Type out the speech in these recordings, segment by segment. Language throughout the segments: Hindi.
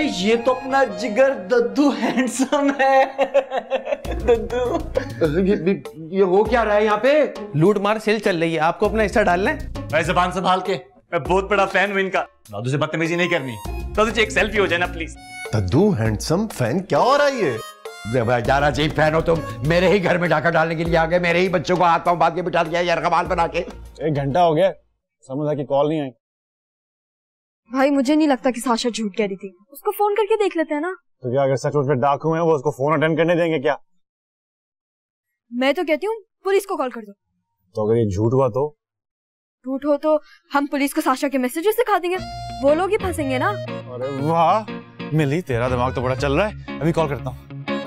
ये तो अपना जिगर दद्दू हैंडसम है। दद्दू ये हो क्या रहा है यहाँ पे? लूट मार सेल चल रही है, आपको अपना हिस्सा डालना है। भाई जुबान संभाल के, मैं बहुत बड़ा फैन हूँ इनका। दादू से बदतमीजी नहीं करनी। दादू जी एक सेल्फी हो जाए ना प्लीज। दद्दू हैंडसम फैन क्या हो रहा है ये? जाना चाहिए फैन हो तुम, मेरे ही घर में डाका डालने के लिए आ गए, मेरे ही बच्चों को हाथ पांव बांध के बिठा दिया यार, कमाल बना के। 1 घंटा हो गया, समझा कि कॉल नहीं आई। भाई मुझे नहीं लगता कि साशा झूठ कह रही थी, उसको फोन करके देख लेते हैं ना। तो क्या अगर सचमुच में डाकू हैं वो उसको फोन अटेंड करने देंगे क्या? मैं तो कहती हूँ पुलिस को कॉल कर दो। तो अगर ये झूठ हुआ तो? झूठ हो तो हम पुलिस को साशा के मैसेजेस दिखा देंगे, वो लोग ही फंसेंगे ना। अरे वाह मिली, तेरा दिमाग तो बड़ा चल रहा है। अभी कॉल करता हूँ।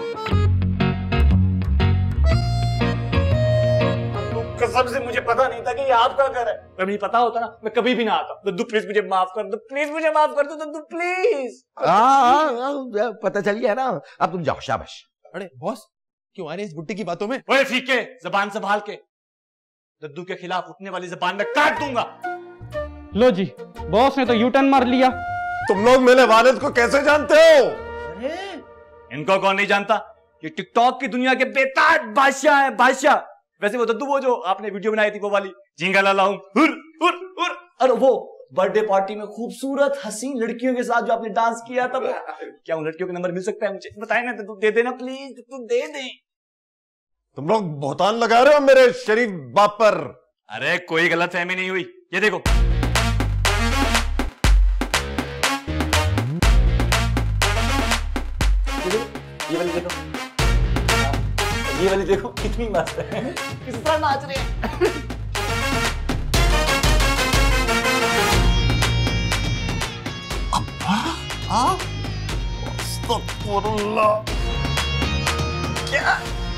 कसम से मुझे पता नहीं था कि ये आपका घर है। अगर पता होता ना मैं कभी भी ना आता। दद्दू प्लीज मुझे माफ कर दो, प्लीज मुझे माफ कर दो दद्दू प्लीज। हाँ पता चल गया ना, अब तुम जाओ, शाबाश। अरे बॉस क्यों आ रहे इस बुट्टी की बातों में? ओए फीके, जबान संभाल के। दद्दू के खिलाफ उठने वाली जबान में काट दूंगा। लो जी, बॉस ने तो यू टर्न मार लिया। तुम लोग मेरे वालिद को कैसे जानते हो? अरे इनको कौन नहीं जानता, ये टिकटॉक की दुनिया के बेताज बादशाह है, बादशाह। वैसे वो दद्दू, वो जो आपने वीडियो बनाई थी वो वाली, झींगा लाला हूं हुर हुर हुर, और वो बर्थडे पार्टी में खूबसूरत हसीन लड़कियों के साथ जो आपने डांस किया था, क्या उन लड़कियों का नंबर मिल सकता है मुझे? बताए ना दद्दू, दे देना प्लीज, दद्दू दे दे। तुम लोग बहुतान लगा रहे हो मेरे शरीफ बाप पर। अरे कोई गलतफहमी नहीं हुई, ये देखो। ये वाली देखो, ये वाली देखो कितनी मस्त है, किस तरह नाच रहे हैं। क्या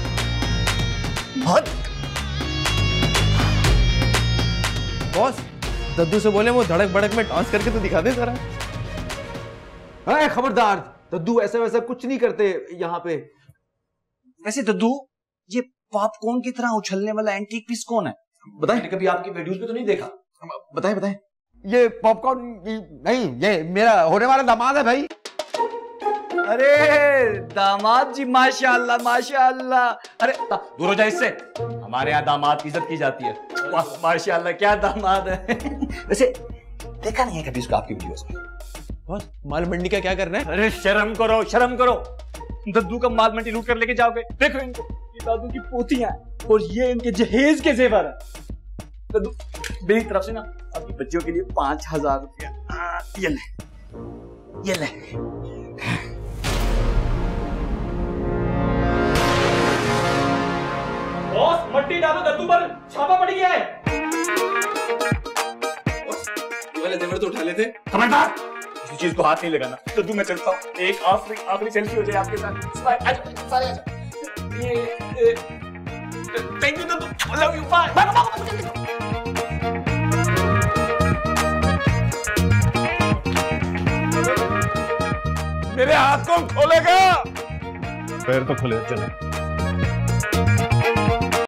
बॉस दद्दू से बोले वो धड़क भड़क में डांस करके तो दिखा दे जरा। अरे खबरदार, दद्दू ऐसा वैसा कुछ नहीं करते यहाँ पे। वैसे दद्दू, ये पॉपकॉर्न की तरह उछलने वाला एंटीक पीस कौन है? बताएं, कभी आपकी वीडियोस में तो नहीं देखा। बताएं बताएं। ये पॉपकॉर्न नहीं, ये मेरा होने वाला दामाद है भाई। अरे दामाद जी, माशाअल्लाह माशाअल्लाह। अरे दूर हो जाए इससे, हमारे यहाँ दामाद की इज्जत की जाती है। माशाअल्लाह क्या दामाद है। वैसे देखा नहीं है कभी उसको आपकी वीडियोस में? बॉस माल मंडी का क्या करना है? अरे शर्म करो, शर्म करो। दद्दू का माल मंडी लूट कर लेके जाओगे? देखो इनको, ये दादू की पोतियां हैं और ये इनके जहेज के जेवर है। दद्दू मेरी तरफ से ना आपकी बच्चियों के लिए 5000 रुपया ये ले, ये ले। बॉस मट्टी डालो, दद्दू पर छापा पड़ गया है। ये वाले जेवर तो उठा लेते। खबरदार, किसी चीज को हाथ नहीं लगाना। दद्दू मैं चलता हूँ, एक आखिरी सेल्फी हो जाए आपके साथ। सारे आजा। थैंक यू दद्दू, लव यू, बाय। मेरे हाथ को खोलेगा? पैर तो खुले, चले।